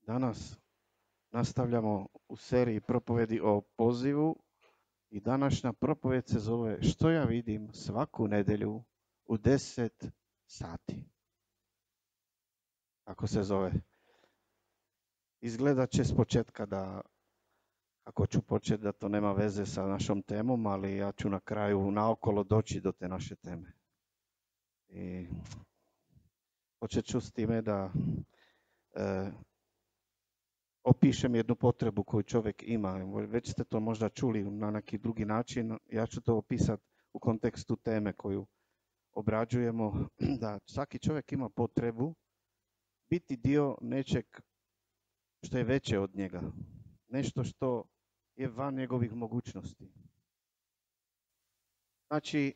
Danas nastavljamo u seriji propovedi o pozivu i današnja propoved se zove Što ja vidim svaku nedjelju u 10 sati. Ako se zove. Izgledat će s početka da, ako ću početi da to nema veze sa našom temom, ali ja ću na kraju naokolo doći do te naše teme. I počet ću s time da opišem jednu potrebu koju čovjek ima. Već ste to možda čuli na neki drugi način. Ja ću to opisati u kontekstu teme koju obrađujemo, da svaki čovjek ima potrebu biti dio nečeg što je veće od njega. Nešto što je van njegovih mogućnosti. Znači,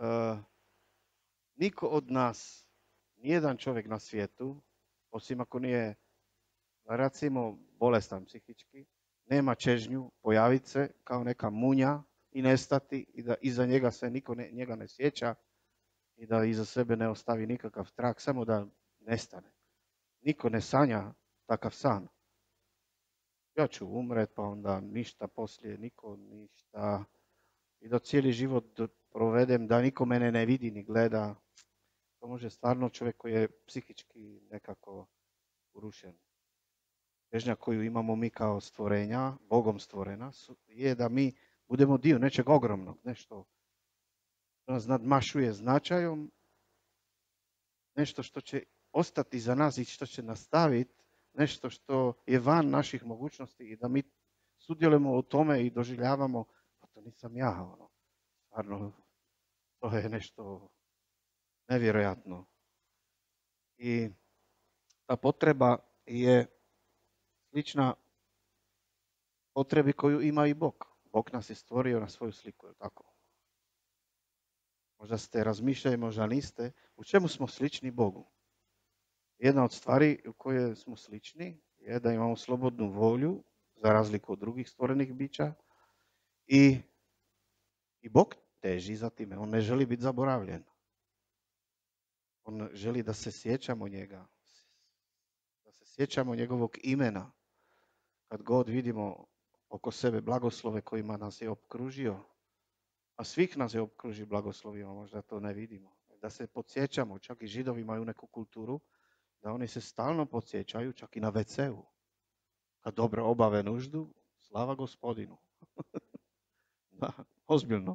niko od nas, nijedan čovjek na svijetu, osim ako nije, recimo, bolestan psihički, nema čežnju pojaviti se kao neka munja i nestati i da iza njega se niko njega ne sjeća i da iza sebe ne ostavi nikakav trag, samo da nestane. Niko ne sanja takav san. Ja ću umret, pa onda ništa poslije, niko ništa. I da cijeli život provedem, da niko mene ne vidi ni gleda. To može stvarno čovjek koji je psihički nekako urušen. Težnja koju imamo mi kao stvorenja, Bogom stvorena, je da mi budemo dio nečeg ogromnog, nešto što nas nadmašuje značajom, nešto što će ostati za nas i što će nastaviti, nešto što je van naših mogućnosti i da mi sudjelujemo u tome i doživljavamo, pa to nisam ja, stvarno, to je nešto nevjerojatno. I ta potreba je slična potrebi koju ima i Bog. Bog nas je stvorio na svoju sliku, je tako? Možda ste razmišljali, možda niste. U čemu smo slični Bogu? Jedna od stvari u kojoj smo slični je da imamo slobodnu volju, za razliku od drugih stvorenih bića. I Bog teži za time. On ne želi biti zaboravljen. On želi da se sjećamo njega. Da se sjećamo njegovog imena. Kad god vidimo oko sebe blagoslove kojima nas je opkružio, a svih nas je opkružio blagoslovima, možda to ne vidimo. Da se podsjećamo, čak i Židovi imaju neku kulturu, da oni se stalno podsjećaju, čak i na WC-u. Kad dobro obave nuždu, slava Gospodinu. Da, ozbiljno.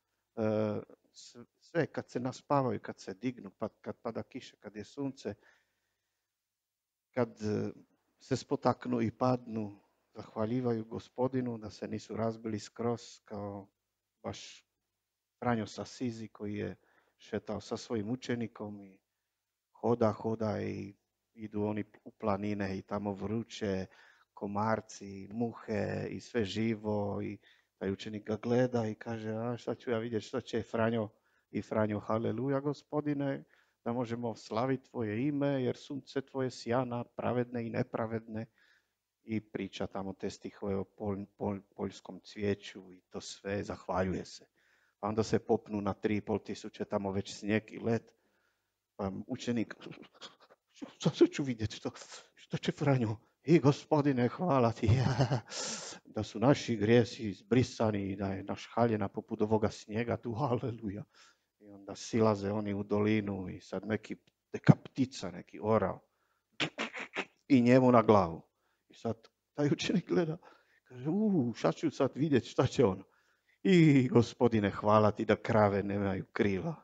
Sve kad se naspavaju, kad se dignu, kad pada kiša, kad je sunce, kad se spotaknu i padnu, zahvaljivaju Gospodinu da se nisu razbili skroz kao baš Franjo sa Asizi koji je šetao sa svojim učenikom i hoda i idu oni u planine i tamo vruće, komarci, muhe i sve živo i taj učenik ga gleda i kaže, a šta ću ja vidjeti, što će Franjo? I Franjo, haleluja Gospodine, da možemo slaviti tvoje ime jer sunce tvoje sjana, pravedne i nepravedne. I priča tamo te stihove o poljskom cvijeću i to sve, zahvaljuje se. Pa onda se popnu na 3.500, tamo već snijeg i led. Pa učenik, što ću vidjeti, što će Franjo? I Gospodine, hvala ti da su naši grijesi izbrisani i da je naš haljina poput ovoga snijega tu, haleluja. I onda silaze oni u dolinu i sad neka ptica, neki orao i njemu na glavu. I sad taj učenik gleda, kaže, šta ću sad vidjeti, šta će ono? I Gospodine, hvala ti da krave nemaju krila.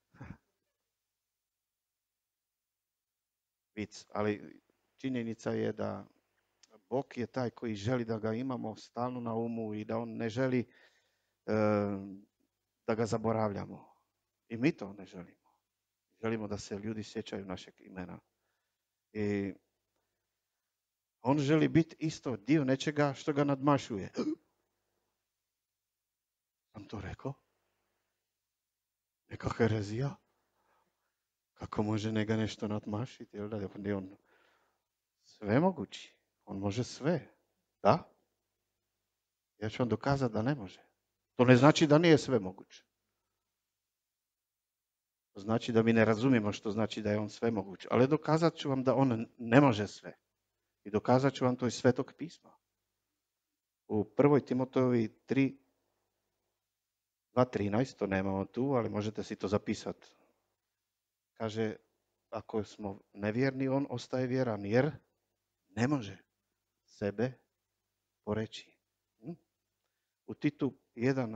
Vic, ali činjenica je da Bog je taj koji želi da ga imamo stalno na umu i da on ne želi da ga zaboravljamo. I mi to ne želimo. Želimo da se ljudi sjećaju našeg imena. I on želi biti isto dio nečega što ga nadmašuje. Sam to rekao? Neka herezija? Kako može njega nešto nadmašiti? Jel da je on svemogući? On može sve. Da? Ja ću vam dokazati da ne može. To ne znači da nije svemoguć. To znači da mi ne razumijemo što znači da je on svemoguć. Ali dokazat ću vam da on ne može sve. I dokazat ću vam to iz Svetog pisma. U 1. Timotejovi 2.13, to nemamo tu, ali možete si to zapisati. Kaže, ako smo nevjerni, on ostaje vjeran, jer ne može sebe poreći. U Titu 1,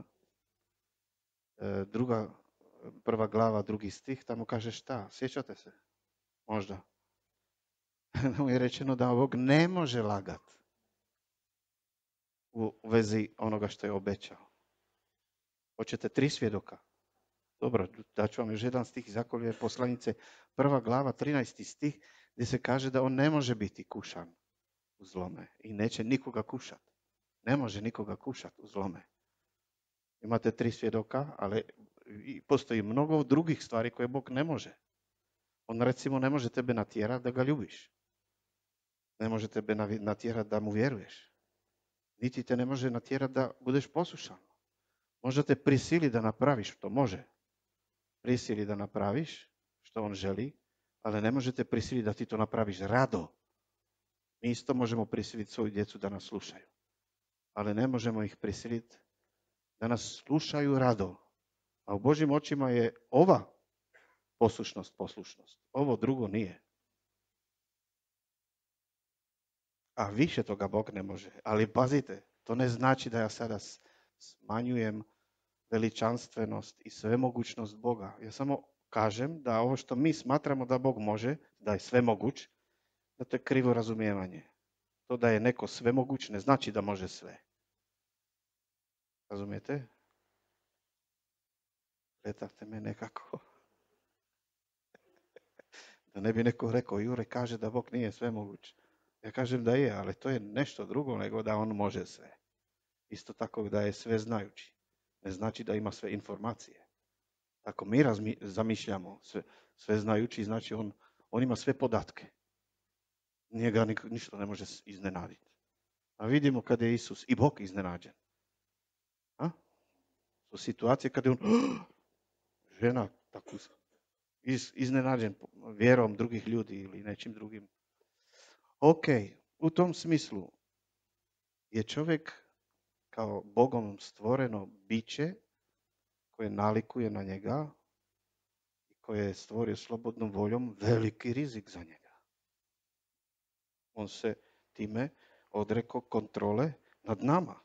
prva glava, 2. stih, tamo kaže šta? Sjećate se? Možda. Mu je rečeno da Bog ne može lagati u vezi onoga što je obećao. Hoćete 3 svjedoka? Dobro, daću vam još jedan stih iz Jakovljeve poslanice, 1. glava, 13. stih, gdje se kaže da on ne može biti kušan u zlome i neće nikoga kušati. Ne može nikoga kušati u zlome. Imate 3 svjedoka, ali postoji mnogo drugih stvari koje Bog ne može. On recimo ne može tebe natjerati da ga ljubiš. Ne može tebe natjerati da mu vjeruješ. Niti te ne može natjerati da budeš poslušan. Može te prisili da napraviš što može. Prisili da napraviš što on želi, ali ne možete prisiliti da ti to napraviš rado. Mi isto možemo prisiliti svoju djecu da nas slušaju. Ali ne možemo ih prisiliti da nas slušaju rado. A u Božjim očima je ova poslušnost. Ovo drugo nije. A više toga Bog ne može. Ali pazite, to ne znači da ja sada smanjujem veličanstvenost i svemogućnost Boga. Ja samo kažem da ovo što mi smatramo da Bog može, da je svemoguć, da to je krivo razumijevanje. To da je neko svemoguć ne znači da može sve. Razumijete? Gledate me nekako. Da ne bi neko rekao, Jure kaže da Bog nije svemoguć. Ja kažem da je, ali to je nešto drugo nego da on može sve. Isto tako da je sve znajući. Ne znači da ima sve informacije. Ako mi zamišljamo sve znajući, znači on ima sve podatke. Njega ništa ne može iznenaditi. A vidimo kada je Isus i Bog iznenađen. Su situacije kada je on žena tako iznenađen vjerom drugih ljudi ili nečim drugim. Ok, u tom smislu je čovjek kao Bogom stvoreno biće koje nalikuje na njega i koje je stvorio slobodnom voljom veliki rizik za njega. On se time odrekao kontrole nad nama.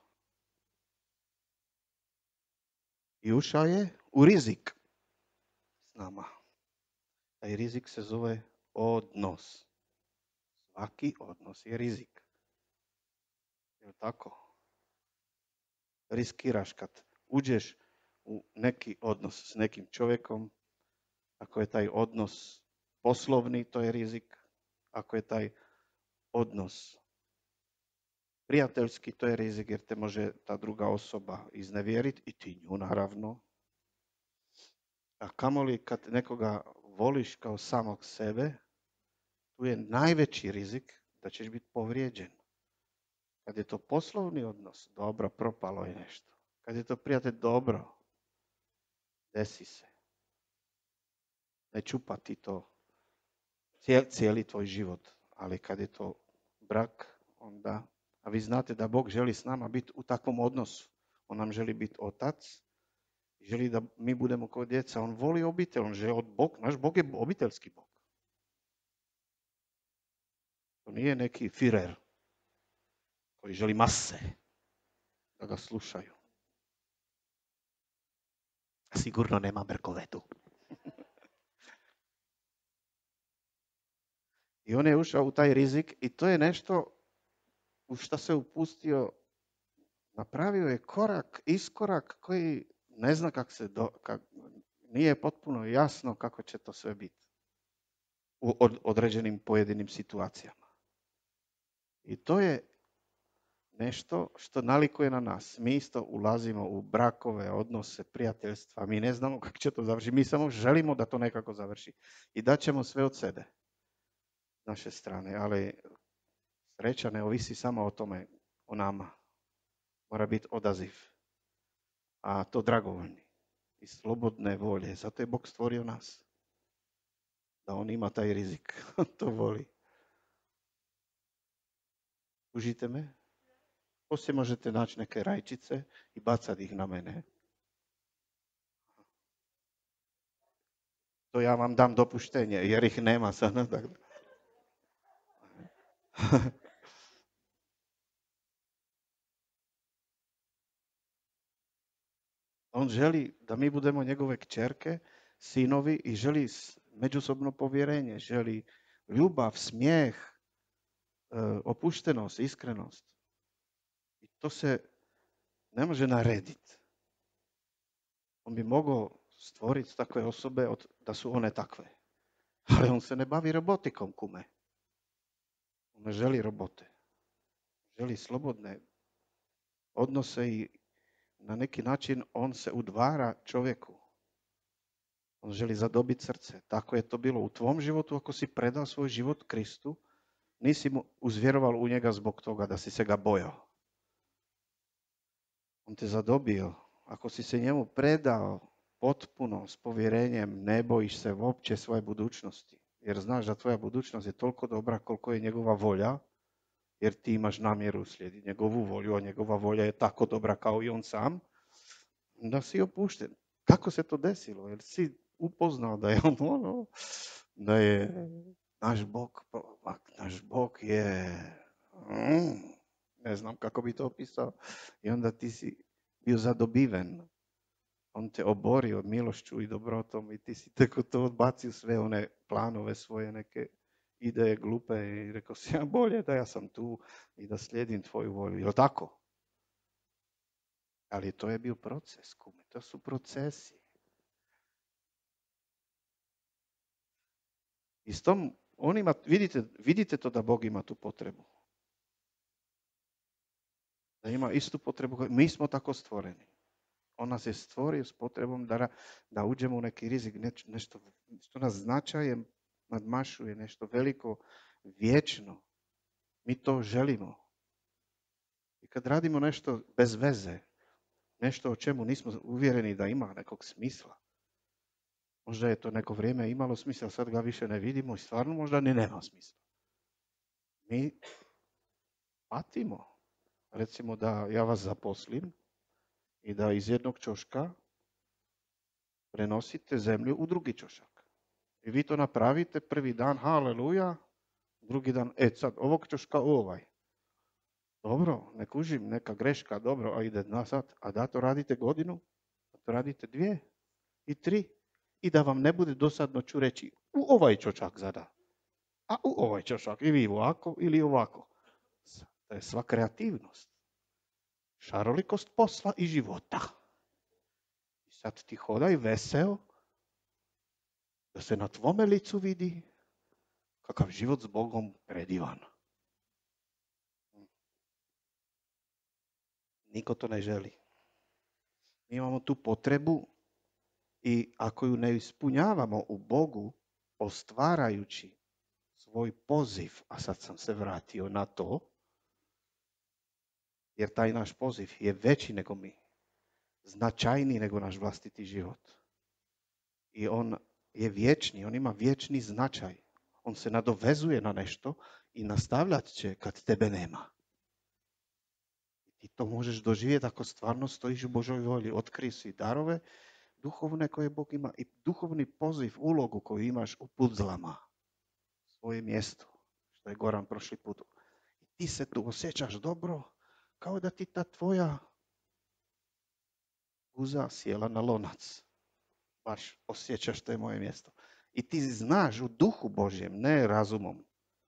I ušao je u rizik s nama. Taj rizik se zove odnos. Svaki odnos je rizik. Je li tako? Riskiraš kad uđeš u neki odnos s nekim čovjekom. Ako je taj odnos poslovni, to je rizik. Ako je taj odnos prijateljski, to je rizik jer te može ta druga osoba iznevjeriti i ti nju naravno. A kamoli kad nekoga voliš kao samog sebe, tu je najveći rizik da ćeš biti povrijeđen. Kad je to poslovni odnos, dobro, propalo je nešto. Kad je to prijatelj, dobro, desi se. Ne čupa ti to cijeli tvoj život, ali kad je to brak, onda, a vi znate da Bog želi s nama biti u takvom odnosu. On nam želi biti otac, želi da mi budemo kao djeca. On voli obitelj, on želi Bog, naš Bog je obiteljski Bog. To nije neki firer koji želi mase da ga slušaju. Sigurno nema brkovetu. I on je ušao u taj rizik i to je nešto u što se upustio. Napravio je iskorak koji ne zna nije potpuno jasno kako će to sve biti u određenim pojedinim situacijama. I to je nešto što nalikuje na nas. Mi isto ulazimo u brakove, odnose, prijateljstva. Mi ne znamo kako će to završiti. Mi samo želimo da to nekako završi. I daćemo sve od sebe s naše strane. Ali sreća ne ovisi samo o tome, o nama. Mora biti odaziv. A to dragovoljni. I slobodne volje. Zato je Bog stvorio nas. Da on ima taj rizik. To voli. Užite me? Poslije možete naći neke rajčice i bacati ih na mene. To ja vam dam dopuštenje, jer ih nema sada. On želi da mi budemo njegove kćerke, sinovi i želi međusobno povjerenje, želi ljubav, smijeh, opuštenost, iskrenost. I to se ne može narediti. On bi mogao stvoriti takve osobe da su one takve. Ali on se ne bavi robotikom, kume. On ne želi robote. Želi slobodne odnose i na neki način on se udvara čovjeku. On želi zadobiti srce. Tako je to bilo u tvom životu ako si predao svoj život Kristu. Nisi mu uzvjeroval u njega zbog toga da si se ga bojao. On te zadobio. Ako si se njemu predao potpuno s povjerenjem, ne bojiš se uopće svoje budućnosti. Jer znaš da tvoja budućnost je toliko dobra koliko je njegova volja. Jer ti imaš namjeru slijediti njegovu volju, a njegova volja je tako dobra kao i on sam. Da si opušten. Kako se to desilo? Jer si upoznao da je on da je naš Bog je ne znam kako bi to opisao. I onda ti si bio zadobiven. On te oborio milošću i dobrotom i ti si tako to odbacio sve one planove svoje neke ideje glupe i rekao si ja bolje da ja sam tu i da slijedim tvoju volju. Je li tako? Ali to je bio proces, kume. To su procesi. I s tom, vidite to da Bog ima tu potrebu. Da ima istu potrebu. Mi smo tako stvoreni. On nas je stvorio s potrebom da uđemo u neki rizik, nešto što nas značajem nadmašuje, nešto veliko, vječno. Mi to želimo. I kad radimo nešto bez veze, nešto o čemu nismo uvjereni da ima nekog smisla, možda je to neko vrijeme imalo smisla, sad ga više ne vidimo i stvarno možda ni nema smisla. Mi patimo. Recimo da ja vas zaposlim i da iz jednog ćoška prenosite zemlju u drugi ćošak. I vi to napravite prvi dan, haleluja, drugi dan, sad ovog ćoška ovaj. Dobro, ne kužim, neka greška, dobro, a ide nazad, a da to radite godinu, da to radite 2 i 3 i da vam ne bude dosadno ću reći u ovaj ćošak zada, a u ovaj ćošak i vi ovako ili ovako. To je sva kreativnost, šarolikost posla i života. I sad ti hodaj veseo, da se na tvome licu vidi kakav život s Bogom predivan. Niko to ne želi. Mi imamo tu potrebu i ako ju ne ispunjavamo u Bogu, ostvarajući svoj poziv, a sad sam se vratio na to, jer taj naš poziv je veći nego mi, značajniji nego naš vlastiti život. I on je vječni, on ima vječni značaj. On se nadovezuje na nešto i nastavljat će kad tebe nema. I to možeš doživjeti ako stvarno stojiš u Božoj volji. Otkrij si darove duhovne koje Bog ima i duhovni poziv, ulogu koju imaš u puzzlama. Svoje mjesto, što je Goran prošli put. I ti se tu osjećaš dobro, kao da ti ta tvoja guza sjela na lonac. Baš osjećaš to je moje mjesto. I ti znaš u duhu Božjem, ne razumom,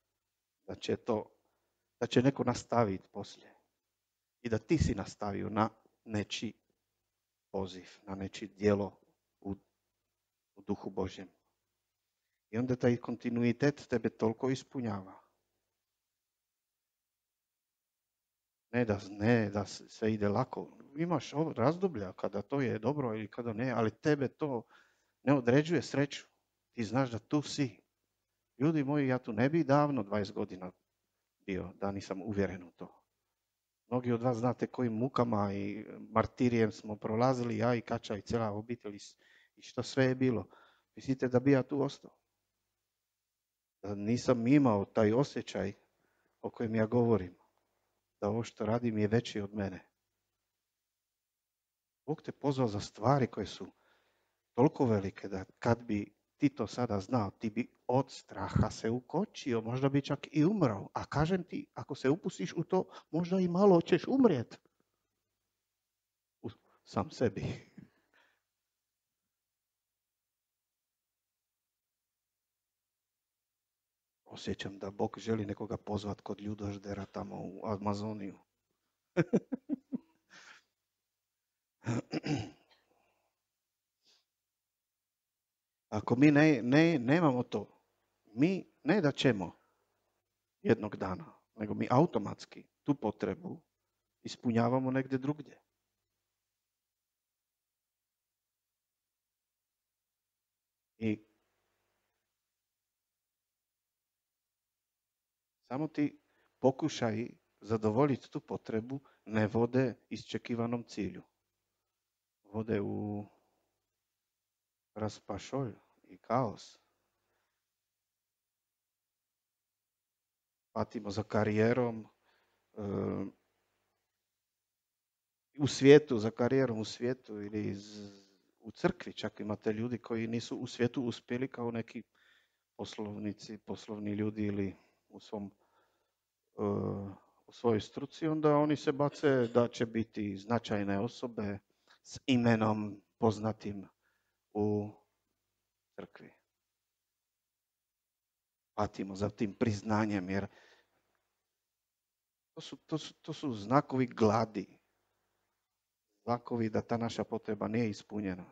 da će neko nastaviti poslije. I da ti si nastavio na nečiji poziv, na nečiji djelo u duhu Božjem. I onda taj kontinuitet tebe toliko ispunjava. Ne da sve ide lako. Imaš razdoblja kada to je dobro ili kada ne, ali tebe to ne određuje sreću. Ti znaš da tu si. Ljudi moji, ja tu ne bi davno 20 godina bio, da nisam uvjeren u to. Mnogi od vas znate kojim mukama i martirijem smo prolazili, ja i Kača i cijela obitelj i što sve je bilo. Mislite da bi ja tu ostao? Da nisam imao taj osjećaj o kojem ja govorim. da ovo što radim je veći od mene. Bog te pozvao za stvari koje su toliko velike da kad bi ti to sada znao, ti bi od straha se ukočio, možda bi čak i umrao. A kažem ti, ako se upustiš u to, možda i malo ćeš umrijeti. Sam sebi. Osjećam da Bog želi nekoga pozvat kod ljudoždera tamo u Amazoniju. Ako mi nemamo to, mi ne da ćemo jednog dana, nego mi automatski tu potrebu ispunjavamo negdje drugdje. I samo ti pokušaj zadovoljiti tu potrebu ne vode iščekivanom cilju. Vode u raspašolj i kaos. Patimo za karijerom, u svijetu, za karijerom u svijetu ili u crkvi. Čak imate ljudi koji nisu u svijetu uspjeli kao neki poslovnici, poslovni ljudi ili u svojoj struci, onda oni se bace da će biti značajne osobe s imenom poznatim u crkvi. Patimo za tim priznanjem, jer to su znakovi gladi. Znakovi da ta naša potreba nije ispunjena.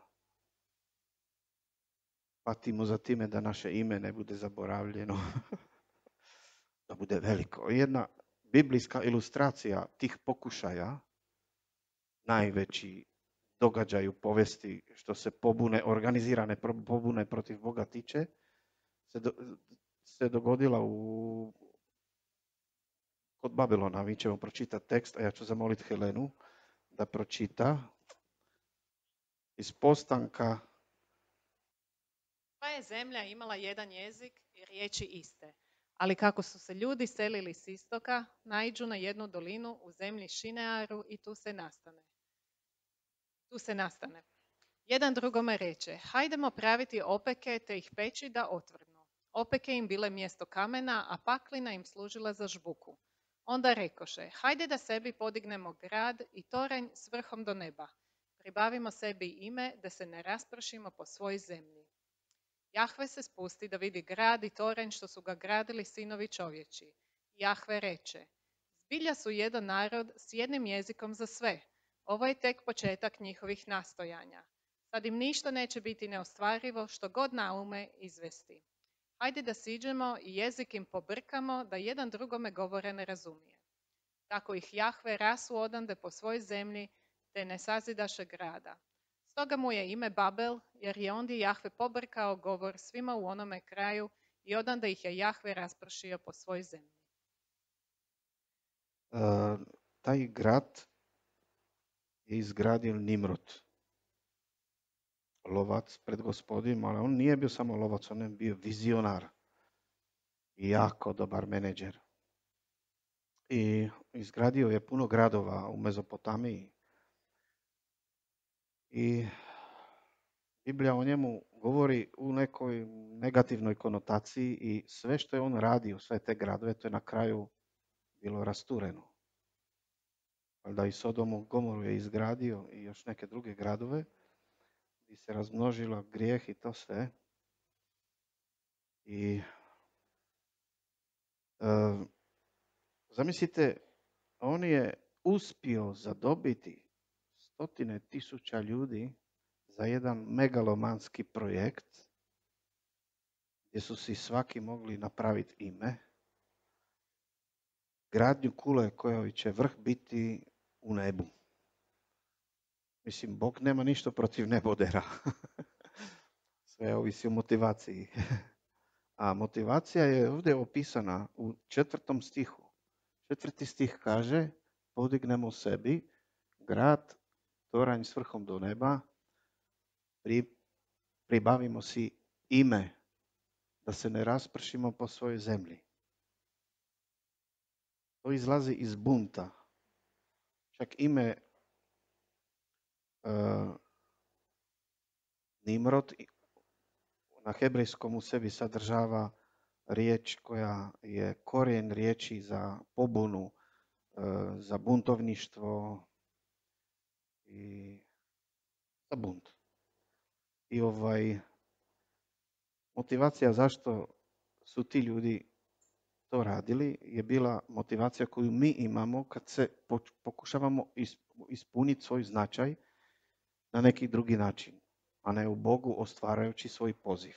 Patimo za time da naše ime ne bude zaboravljeno. Da bude veliko. Jedna biblijska ilustracija tih pokušaja, najveći događaj u povijesti što se organizirane pobune protiv Boga tiče, se dogodila kod Babilona. Mi ćemo pročitati tekst, a ja ću zamoliti Helenu da pročita iz Postanka. Sva je zemlja imala jedan jezik i riječi iste. Ali kako su se ljudi selili s istoka, naiđu na jednu dolinu u zemlji Šinearu i tu se nastane. Jedan drugome reče, hajdemo praviti opeke te ih peći da otvrdnu. Opeke im bile mjesto kamena, a paklina im služila za žbuku. Onda rekoše, hajde da sebi podignemo grad i toranj s vrhom do neba. Pribavimo sebi ime da se ne raspršimo po svoj zemlji. Jahve se spusti da vidi grad i toranj što su ga gradili sinovi čovječi. Jahve reče, zbilja su jedan narod s jednim jezikom za sve. Ovo je tek početak njihovih nastojanja. Sad im ništa neće biti neostvarivo što god naume izvesti. Hajde da siđemo i jezik im pobrkamo da jedan drugome govore ne razumije. Tako ih Jahve rasu odande po svoj zemlji te ne sazidaše grada. Stoga mu je ime Babel, jer je ondje Jahve pobrkao govor svima u onome kraju i odanda ih je Jahve raspršio po svoj zemlji. Taj grad je izgradio Nimrod. Lovac pred Gospodinom, ali on nije bio samo lovac, on je bio vizionar i jako dobar menadžer. I izgradio je puno gradova u Mezopotamiji. I Biblija o njemu govori u nekoj negativnoj konotaciji i sve što je on radio, sve te gradove, to je na kraju bilo rastureno. Valjda i Sodomu, Gomoru je izgradio i još neke druge gradove gdje se razmnožila grijeh i to sve. I zamislite, on je uspio zadobiti 100.000 ljudi za jedan megalomanski projekt gdje su si svaki mogli napraviti ime, gradnju kule koja će vrh biti u nebu. Mislim, Bog nema ništa protiv nebodera. Sve ovisi o motivaciji. A motivacija je ovdje opisana u 4. stihu. 4. stih kaže, podignemo sebi grad, toranj s vrhom do neba, pribavimo si ime, da se ne raspršimo po svojoj zemlji. To izlazi iz bunta. Čak ime Nimrod na hebrejskom u sebi sadržava riječ koja je korijen riječi za pobunu, za buntovništvo i za bunt. I motivacija zašto su ti ljudi to radili je bila motivacija koju mi imamo kad se pokušavamo ispuniti svoj značaj na neki drugi način, a ne u Bogu ostvarajući svoj poziv.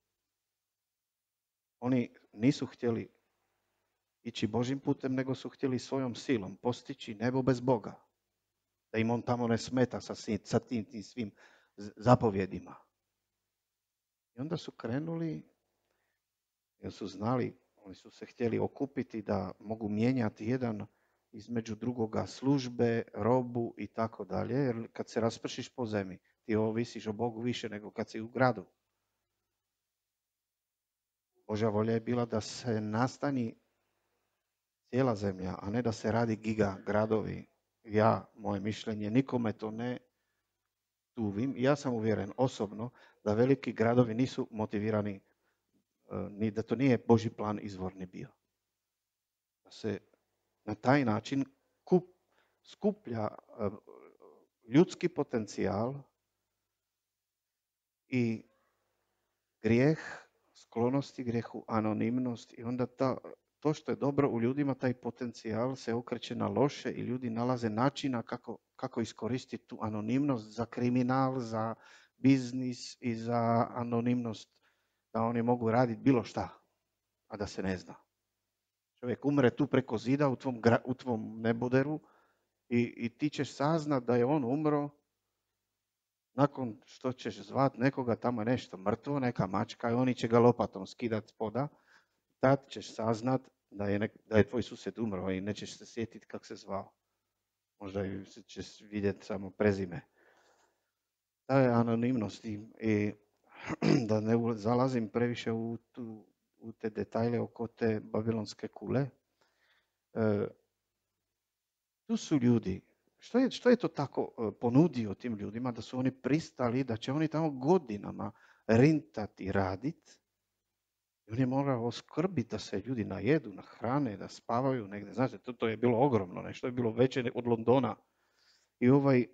Oni nisu htjeli ići Božim putem, nego su htjeli svojom silom postići nebo bez Boga. Da im on tamo ne smeta sa tim svim zapovjedima. I onda su krenuli, jer su znali, oni su se htjeli okupiti da mogu mijenjati jedan između drugoga službe, robu i tako dalje. Jer kad se raspršiš po zemlji, ti ovisiš o Bogu više nego kad si u gradu. Božja volja je bila da se nastani cijela zemlja, a ne da se radi giga gradovi. Moje mišljenje, nikome to ne tuvim. Ja sam uvjeren osobno da veliki gradovi nisu motivirani, ni da to nije Božji plan izvorni bio. Da se na taj način skuplja ljudski potencijal i grijeh, sklonosti grijehu, anonimnost i onda to što je dobro u ljudima, taj potencijal se okreće na loše i ljudi nalaze načina kako iskoristiti tu anonimnost za kriminal, za biznis i za anonimnost, da oni mogu raditi bilo šta, a da se ne zna. Čovjek umre tu preko zida u tvom neboderu i ti ćeš saznat da je on umro nakon što ćeš zvat nekoga tamo nešto mrtvo, neka mačka i oni će ga lopatom skidat spoda. Tad ćeš saznat da je tvoj susjed umro i nećeš se sjetiti kako se zvao. Možda ćeš vidjeti samo prezime. Ta je anonimnost i da ne zalazim previše u te detalje oko te babilonske kule. Tu su ljudi. Što je to tako ponudio tim ljudima da su oni pristali da će oni tamo godinama rintati i raditi? I on je morao oskrbiti da se ljudi najedu, nahrane, da spavaju negdje. Znate, to je bilo ogromno, nešto je bilo veće od Londona. I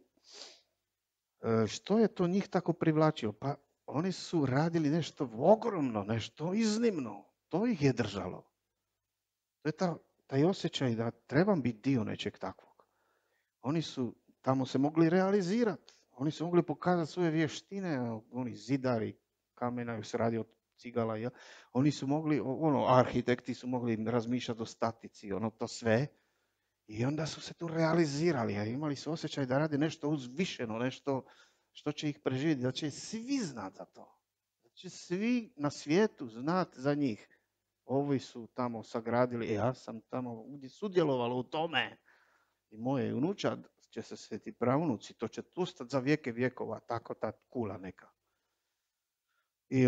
što je to njih tako privlačilo? Pa oni su radili nešto ogromno, nešto iznimno. To ih je držalo. To je taj osjećaj da trebam biti dio nečeg takvog. Oni su tamo se mogli realizirati. Oni su mogli pokazati svoje vještine. Oni zidari kamena se radi od cigala. Ja. Oni su mogli, arhitekti su mogli razmišljati o statici, to sve. I onda su se tu realizirali. A imali su osjećaj da rade nešto uzvišeno, nešto što će ih preživjeti, da će svi znati za to. Da će svi na svijetu znati za njih. Ovi su tamo sagradili, ja sam tamo sudjelovalo u tome. I moje unučad će se sveti pravunuci, to će tu stati za vijeke vjekova, tako ta kula neka. I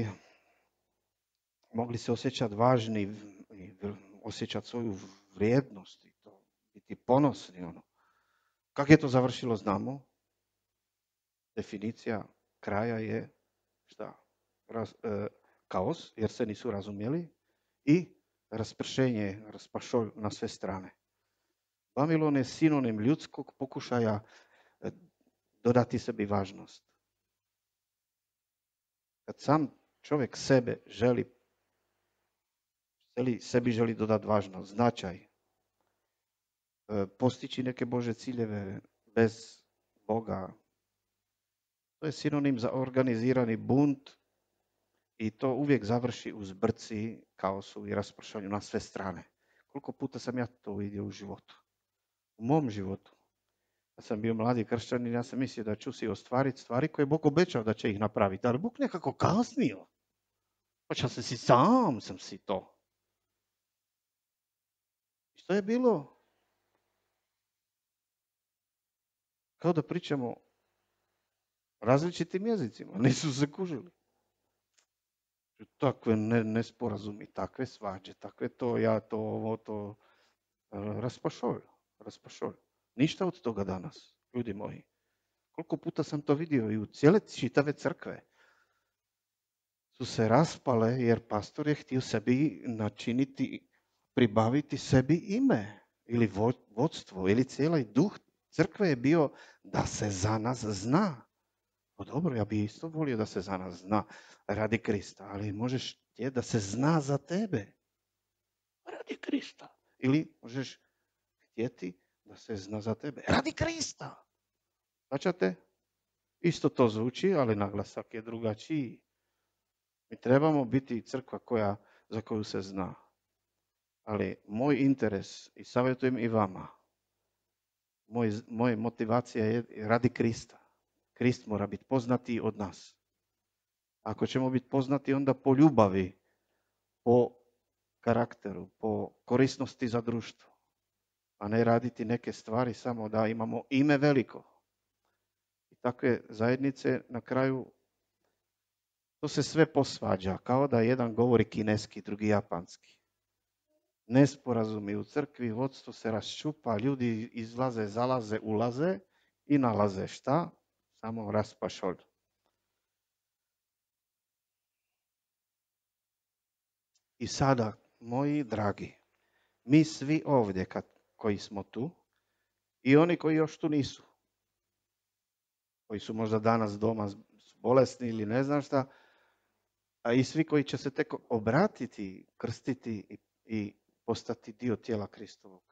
mogli se osjećati važni i osjećati svoju vrijednost i to, biti ponosni. Kako je to završilo, znamo. Definicija kraja je šta? Kaos, jer se nisu razumjeli, i raspršenje, raspašoj na sve strane. Babilon je sinonim ljudskog pokušaja dodati sebi važnost. Kad sam čovjek sebi želi dodati važnost, značaj, postići neke Bože ciljeve bez Boga, to je sinonim za organizirani bunt i to uvijek završi u zbrci, kaosu i raspršanju na sve strane. Koliko puta sam ja to vidio u životu? U mom životu. Kad sam bio mladi kršćanin, ja sam mislio da ću si ostvariti stvari koje je Bog obećao da će ih napraviti, ali Bog nekako kasnio. Počeo sam si to. I što je bilo? Kao da pričamo različitim jezicima, nisu se kužili. Takve nesporazumi, takve svađe, takve to, ja to, ovo to. Raspašolj. Ništa od toga danas, ljudi moji. Koliko puta sam to vidio i u cijele čitave crkve su se raspale jer pastor je htio sebi načiniti, pribaviti sebi ime ili vodstvo ili cijeli duh crkve je bio da se za nas zna. Pa dobro, ja bi isto volio da se za nas zna radi Krista, ali možeš htjeti da se zna za tebe radi Krista. Ili možeš htjeti da se zna za tebe radi Krista. Značate? Isto to zvuči, ali naglasak je drugačiji. Mi trebamo biti crkva za koju se zna. Ali moj interes, i savjetujem i vama, moja motivacija je radi Krista. Krist mora biti poznati od nas. Ako ćemo biti poznati, onda po ljubavi, po karakteru, po korisnosti za društvo. A ne raditi neke stvari samo da imamo ime veliko. I takve zajednice na kraju to se sve posvađa, kao da jedan govori kineski, drugi japanski. Nesporazumi u crkvi, vodstvo se raščupa, ljudi izlaze, zalaze, ulaze i nalaze šta? Samo raspašolj. I sada, moji dragi, mi svi ovdje koji smo tu i oni koji još tu nisu, koji su možda danas doma bolesni ili ne znam šta, a i svi koji će se tek obratiti, krstiti i postati dio tijela Kristovog.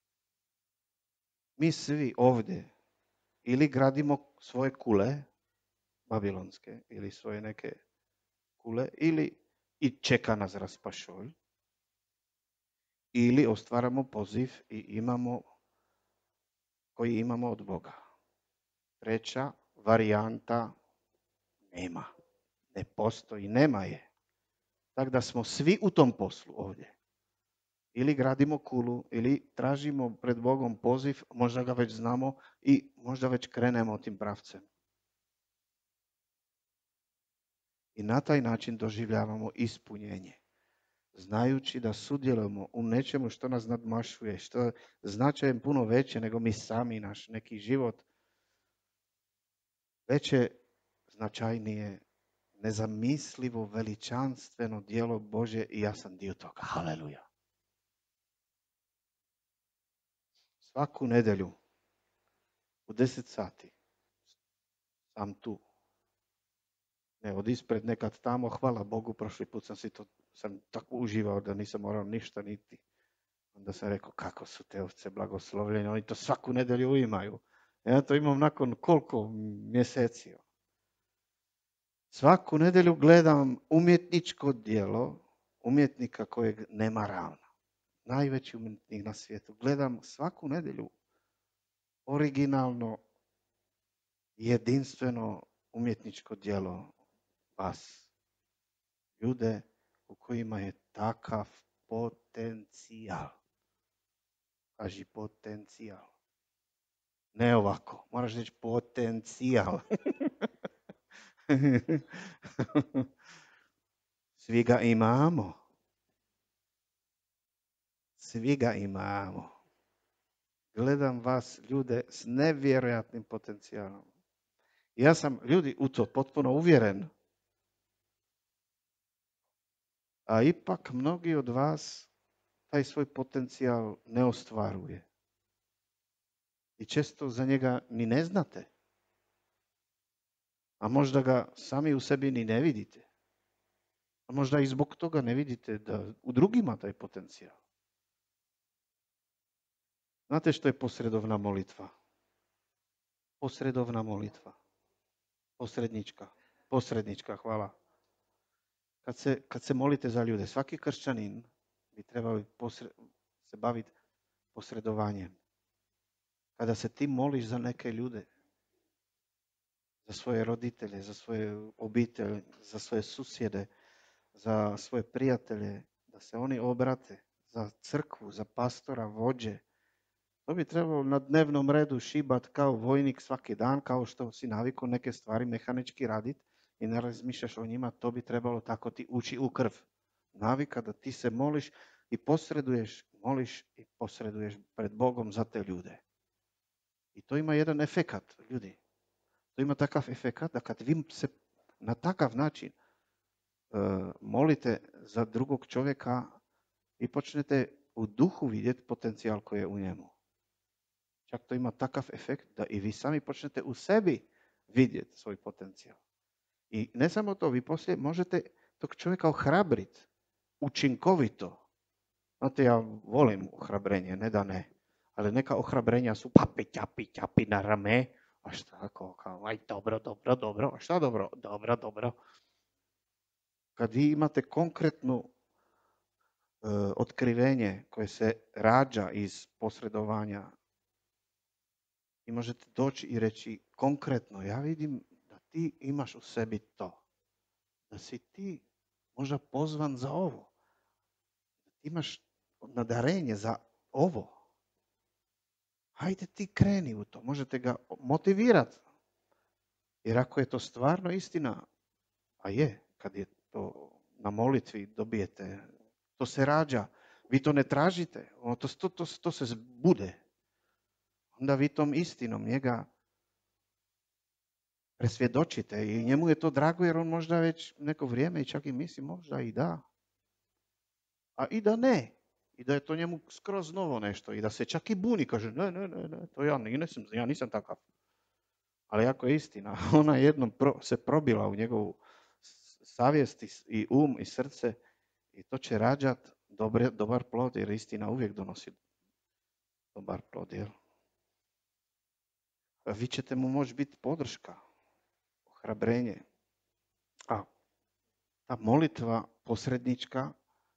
Mi svi ovdje ili gradimo svoje kule babilonske ili svoje neke kule ili i čeka nas raspašolj ili ostvaramo poziv koji imamo od Boga. Treća varijanta nema. Ne postoji, nema je. Tako da smo svi u tom poslu ovdje. Ili gradimo kulu, ili tražimo pred Bogom poziv, možda ga već znamo i možda već krenemo tim pravcem. I na taj način doživljavamo ispunjenje. Znajući da sudjelujemo u nečemu što nas nadmašuje, što je značajem puno veće nego mi sami, naš neki život. Veće, značajnije, nezamislivo, veličanstveno djelo Božje i ja sam dio toga. Haleluja. Svaku nedjelju u 10 sati sam tu. Ne, od ispred nekad tamo, hvala Bogu, prošli put sam tako uživao da nisam morao ništa niti. Onda sam rekao, kako su te ovce blagoslovljene, oni to svaku nedjelju imaju. Ja to imam nakon koliko mjeseci. Svaku nedjelju gledam umjetničko djelo umjetnika kojeg nema ravna. Najveći umjetnik na svijetu. Gledam svaku nedjelju originalno, jedinstveno umjetničko djelo vas. Ljude u kojima je takav potencijal. Kaži potencijal. Ne ovako, moraš reći potencijal. Svi ga imamo. Svi ga imamo. Gledam vas, ljude, s nevjerojatnim potencijalom. Ja sam, ljudi, u to potpuno uvjeren. A ipak mnogi od vas taj svoj potencijal ne ostvaruje. I često za njega ni ne znate. A možda ga sami u sebi ni ne vidite. A možda i zbog toga ne vidite da u drugima taj potencijal. Znate što je posredovna molitva? Posredovna molitva. Posrednička, hvala. Kad se molite za ljude, svaki kršćanin bi trebao se baviti posredovanjem. Kada se ti moliš za neke ljude, za svoje roditelje, za svoje obitelji, za svoje susjede, za svoje prijatelje, da se oni obrate, za crkvu, za pastora, vođe. To bi trebalo na dnevnom redu šibat kao vojnik svaki dan, kao što si navikao neke stvari mehanički raditi i ne razmišljaš o njima, to bi trebalo tako ti ući u krv. Navika da ti se moliš i posreduješ, moliš i posreduješ pred Bogom za te ljude. I to ima jedan efekat, ljudi. To ima takav efekat da kad vi se na takav način molite za drugog čovjeka i počnete u duhu vidjeti potencijal koji je u njemu. Čak to ima takav efekt da i vi sami počnete u sebi vidjeti svoj potencijal. I ne samo to, vi poslije možete tog čovjeka ohrabriti učinkovito. Znate, ja volim ohrabrenje, ne da ne. Ali neka ohrabrenja su papi, ťapi na rame. A šta, kao, aj dobro. A šta dobro? Dobro. Kad vi imate konkretno otkrivenje koje se rađa iz posredovanja i možete doći i reći konkretno, ja vidim da ti imaš u sebi to. Da si ti možda pozvan za ovo. Da ti imaš nadarenje za ovo. Hajde ti kreni u to. Možete ga motivirati. Jer ako je to stvarno istina, a je, kad je to na molitvi dobijete, to se rađa. Vi to ne tražite. To se zbude. Onda vi tom istinom njega presvjedočite i njemu je to drago jer on možda već neko vrijeme i čak i misli možda i da. A i da ne. I da je to njemu skroz novo nešto i da se čak i buni, kaže ne, to ja nisam takav. Ali ako je istina, ona jednom se probila u njegovu savjest i i srce i to će rađati dobar plod jer istina uvijek donosi dobar plod. Jel? Vi ćete mu moći biti podrška, ohrabrenje. A ta molitva posrednička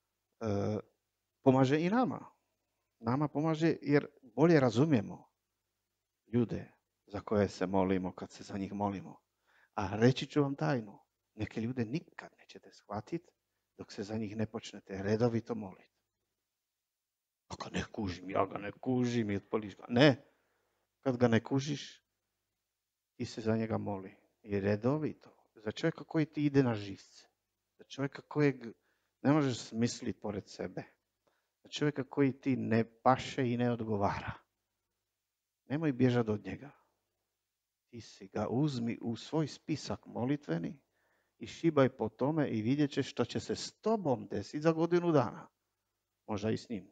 pomaže i nama. Nama pomaže jer bolje razumijemo ljude za koje se molimo kad se za njih molimo. A reći ću vam tajnu, neke ljude nikad nećete shvatiti dok se za njih ne počnete redovito moliti. Ako ne kužim, ja ga ne kužim i otpoliš ga. Ne, kad ga ne kužiš, ti se za njega moli. I redovito. Za čovjeka koji ti ide na živce. Za čovjeka kojeg ne možeš smisliti pored sebe. Za čovjeka koji ti ne paše i ne odgovara. Nemoj bježati od njega. Ti si ga uzmi u svoj spisak molitveni i šibaj po tome i vidjet ćeš što će se s tobom desiti za godinu dana. Možda i s njim.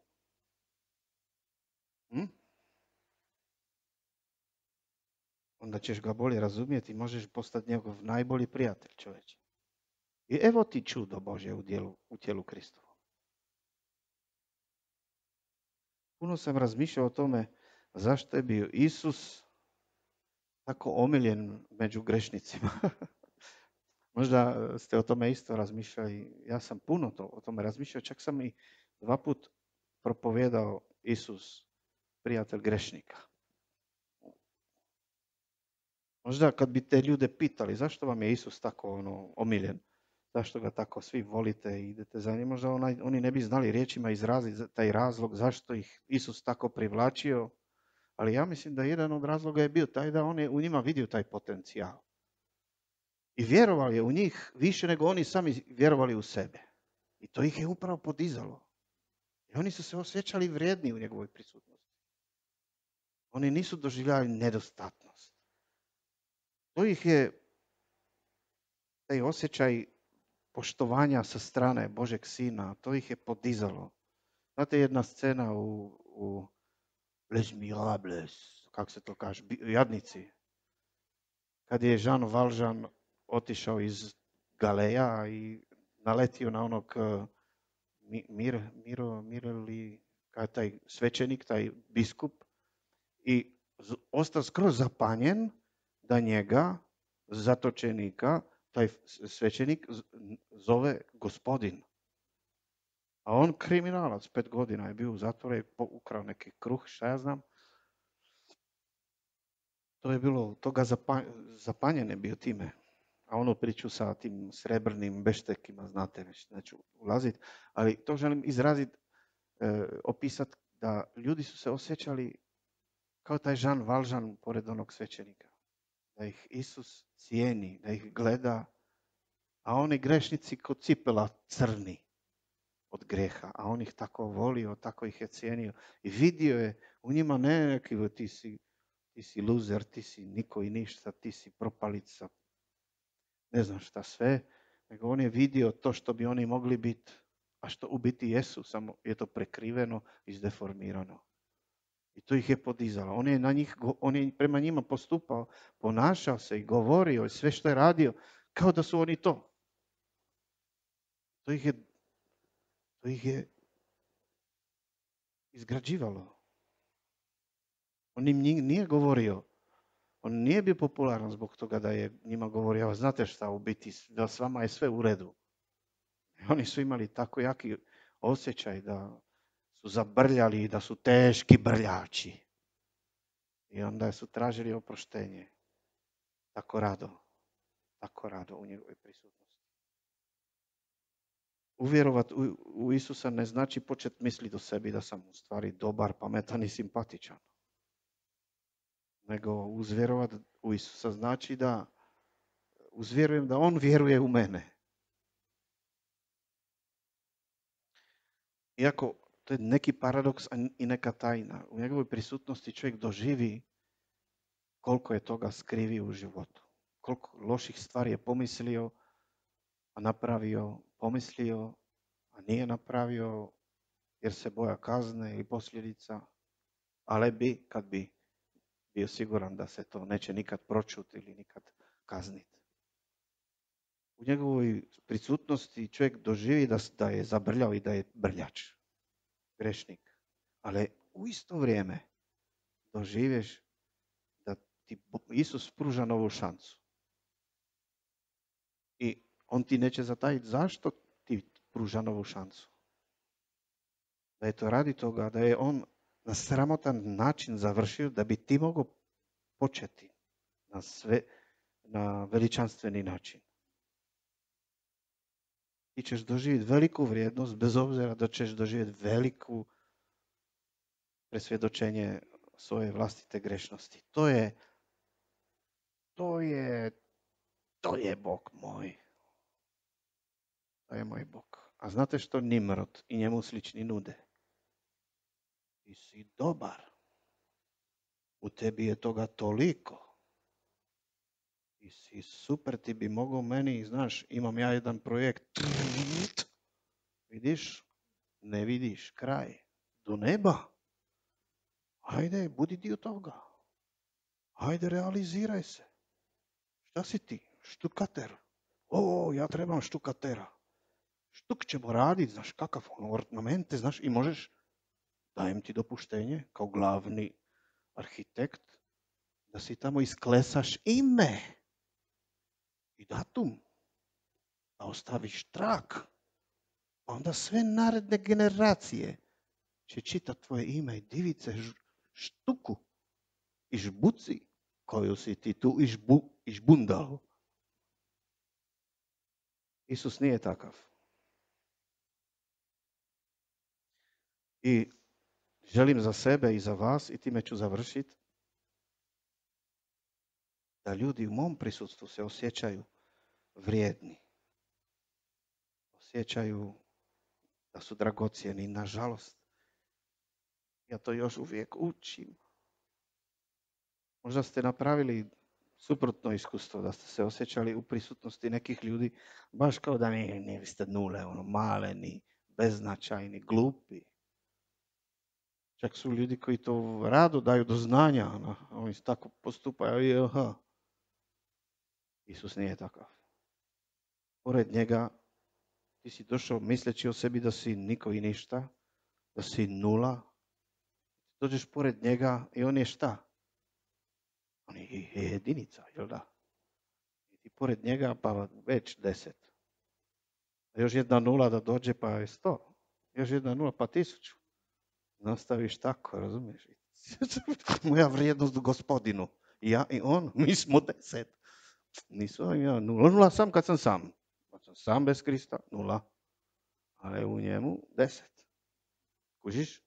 Onda ćeš ga bolje razumjeti i možeš postati njegov najbolji prijatelj, čovječe. I evo ti čudo Božje u tijelu Kristovom. Puno sam razmišljao o tome zašto je bio Isus tako omiljen među grešnicima. Možda ste o tome isto razmišljali. Ja sam puno o tome razmišljao. Čak sam i 2 put propovijedao Isus, prijatelj grešnika. Možda kad bi te ljude pitali zašto vam je Isus tako omiljen, zašto ga tako svi volite i idete za njim, možda oni ne bi znali riječima izraziti taj razlog zašto ih Isus tako privlačio. Ali ja mislim da jedan od razloga je bio taj da on je u njima vidio taj potencijal. I vjerovao je u njih više nego oni sami vjerovali u sebe. I to ih je upravo podizalo. I oni su se osjećali vrijedni u njegovoj prisutnosti. Oni nisu doživljavali nedostatnost. To ih je taj osjećaj poštovanja sa strane Božeg Sina, to ih je podizalo. Znate jedna scena u Les Miserables, kako se to kaže, Jadnici, kad je Jean Valjean otišao iz Galeja i naletio na onog Mireli, taj svećenik, taj biskup, i ostao skroz zapanjen da njega, zatočenika, taj svećenik zove gospodin. A on kriminalac, 5 godina je bio u zatvoru i ukrao neki kruh, šta ja znam. To je bilo, toga zapanjen je bio time. A onu priču sa tim srebrnim beštekima, znate već, neću ulaziti. Ali to želim izraziti, opisati da ljudi su se osjećali kao taj Jean Valjean pored onog svećenika. Da ih Isus cijeni, da ih gleda, a oni grešnici kod cipela crni. od greha, a on ih tako volio, tako ih je cijenio i vidio je u njima ne neki ti si luzer, ti si niko i ništa, ti si propalica, ne znam šta sve, nego on je vidio to što bi oni mogli biti, a što u biti jesu, samo je to prekriveno i izdeformirano. I to ih je podizalo. On je prema njima postupao, ponašao se i govorio i sve što je radio, kao da su oni to. To ih je izgrađivalo. On im nije govorio, on nije bio popularan zbog toga da je njima govorio, znate šta, u biti da s vama je sve u redu. Oni su imali tako jaki osjećaj da su zabrljali i da su teški brljači. I onda su tražili oproštenje. Tako rado u njegovoj prisutnosti. Uvjerovati u Isusa ne znači početi misliti o sebi da sam u stvari dobar, pametan i simpatičan. Nego uzvjerovati u Isusa znači da uzvjerujem da on vjeruje u mene. Iako to je neki paradoks i neka tajna. U njegovoj prisutnosti čovjek doživi koliko je toga skrivio u životu. Koliko loših stvari je pomislio, a napravio, pomislio, a nije napravio jer se boja kazne ili posljedica, ali kad bi bio siguran da se to neće nikad pročuti ili nikad kazniti. U njegovoj prisutnosti čovjek doživi da je zabrljao i da je brljač, grešnik. Ali u isto vrijeme doživješ da ti Isus pruža novu šansu. I on ti neće zatajiti zašto ti pruža novu šansu. Da je to radi toga, da je on na sramotan način završio da bi ti mogao početi na veličanstveni način. Ti ćeš doživjeti veliku vrijednost bez obzira da ćeš doživjeti veliku presvjedočenje svoje vlastite grešnosti. To je Bog moj. To je moj Bog. A znate što Nimrod i njemu slični nude? Ti si dobar. U tebi je toga toliko. Ti si super, ti bi mogao meni, znaš, imam ja jedan projekt. Vidiš? Ne vidiš kraj. Do neba. Hajde, budi dio toga. Hajde, realiziraj se. Šta si ti? Štukater. Ja trebam štukatera. Štuk ćemo raditi, znaš, kakav ornamente, znaš, i možeš, dajem ti dopuštenje kao glavni arhitekt, da si tamo isklesaš ime i datum, da ostaviš trag. Onda sve naredne generacije će čitati tvoje ime i divit se štuku i žbuci koju si ti tu išbundao. Isus nije takav. I želim za sebe i za vas, i time ću završiti, da ljudi u mom prisustvu se osjećaju vrijedni. Osjećaju da su dragocjeni. Nažalost, ja to još uvijek učim. Možda ste napravili suprotno iskustvo, da ste se osjećali u prisutnosti nekih ljudi baš kao da vi ste nule, maleni, beznačajni, glupi. Čak su ljudi koji to rado daju do znanja, oni tako postupaju. Aha. Isus nije takav. Pored njega ti si došao misleći o sebi da si niko i ništa, da si nula. Dođeš pored njega i on je šta? On je jedinica, jel da? I ti pored njega pa već 10. A još jedna nula da dođe pa je 100. Još jedna nula pa 1000. Nastaviš tako, razumiješ? Moja vrijednost u Gospodinu. Ja i on, mi smo 10. Nisam ja nula sam kad sam sam. Kad sam sam bez Krista, 0. Ali u njemu 10. Kužiš?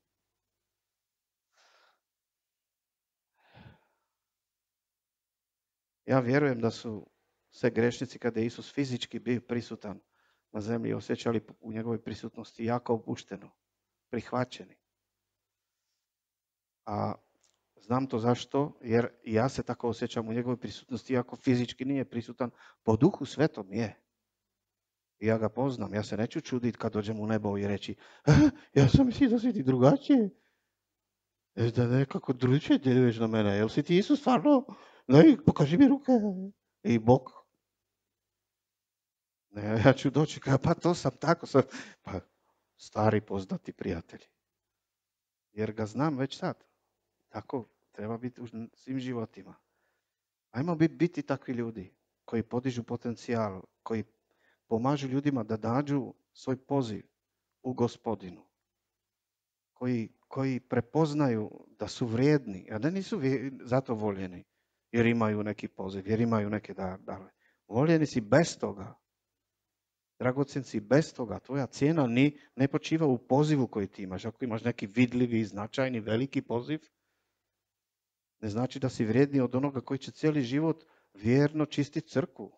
Ja vjerujem da su sve grešnici kada je Isus fizički bio prisutan, na zemlji osjećali u njegovoj prisutnosti jako opušteno, prihvaćeni. A znam to zašto, jer ja se tako osjećam u njegovoj prisutnosti, iako fizički nije prisutan, po Duhu Svetom je. I ja ga poznam, ja se neću čuditi kad dođem u nebo i reći ja sam mislio da si ti drugačije. Da nekako drugačije djeluješ na mene. Jel si ti Isus stvarno? Daj, pokaži mi ruke. I Bog. Ne, ja ću doći, pa to sam tako. Pa, stari poznati prijatelji. Jer ga znam već sad. Tako treba biti u svim životima. Ajmo biti takvi ljudi koji podižu potencijal, koji pomažu ljudima da nađu svoj poziv u Gospodinu. Koji prepoznaju da su vrijedni, a da nisu zato voljeni, jer imaju neki poziv, jer imaju neke darove. Voljeni si bez toga. Dragocen si bez toga. Tvoja cijena ne počiva u pozivu koji ti imaš. Ako imaš neki vidljivi, značajni, veliki poziv, ne znači da si vrijedniji od onoga koji će cijeli život vjerno čistiti crkvu.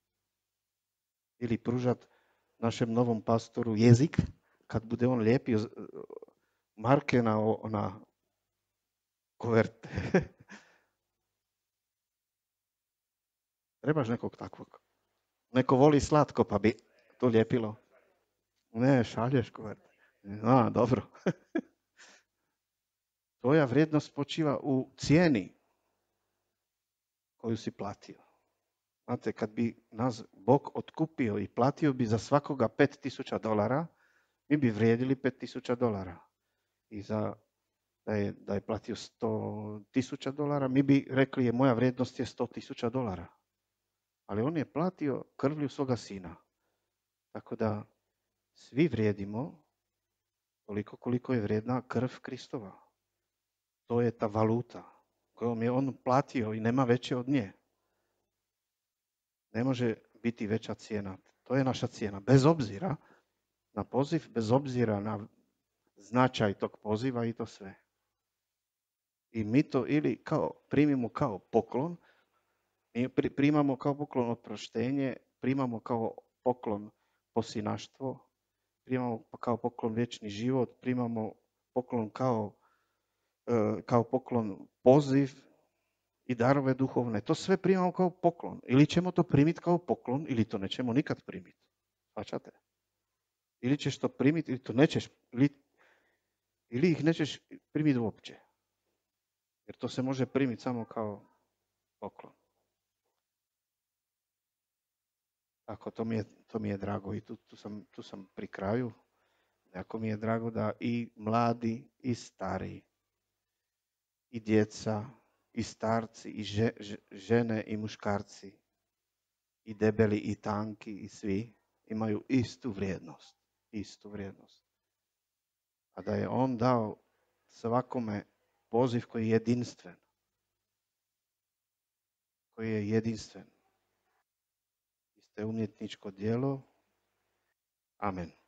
Ili pružati našem novom pastoru jezik, kad bude on lijepio marke na koverte. Trebaš nekog takvog. Neko voli slatko, pa bi to lijepilo. Ne, šalješ koverte. A, dobro. Tvoja vrijednost počiva u cijeni koju si platio. Znate, kad bi nas Bog otkupio i platio bi za svakoga $5,000, mi bi vrijedili $5,000. I da je platio $100,000, mi bi rekli moja vrijednost je $100,000. Ali on je platio krvlju svoga sina. Tako da svi vrijedimo toliko koliko je vrijedna krv Kristova. To je ta valuta kojom je on platio i nema veće od nje. Ne može biti veća cijena. To je naša cijena. Bez obzira na poziv, bez obzira na značaj tog poziva i to sve. I mi to ili primimo kao poklon, primamo kao poklon oproštenje, primamo kao poklon posinaštvo, primamo kao poklon vječni život, primamo poklon kao poklon poziv i darove duhovne. To sve primamo kao poklon. Ili ćemo to primiti kao poklon, ili to nećemo nikad primiti. Svačate? Ili ćeš to primiti, ili to nećeš, ili ih nećeš primiti uopće. Jer to se može primiti samo kao poklon. Tako, to mi je drago i tu sam pri kraju. Jako mi je drago da i mladi i stari, i djeca, i starci, i žene, i muškarci, i debeli, i tanki, i svi imaju istu vrijednost. Istu vrijednost. A da je on dao svakome poziv koji je jedinstven. Koji je jedinstven. Vi ste umjetničko djelo. Amen.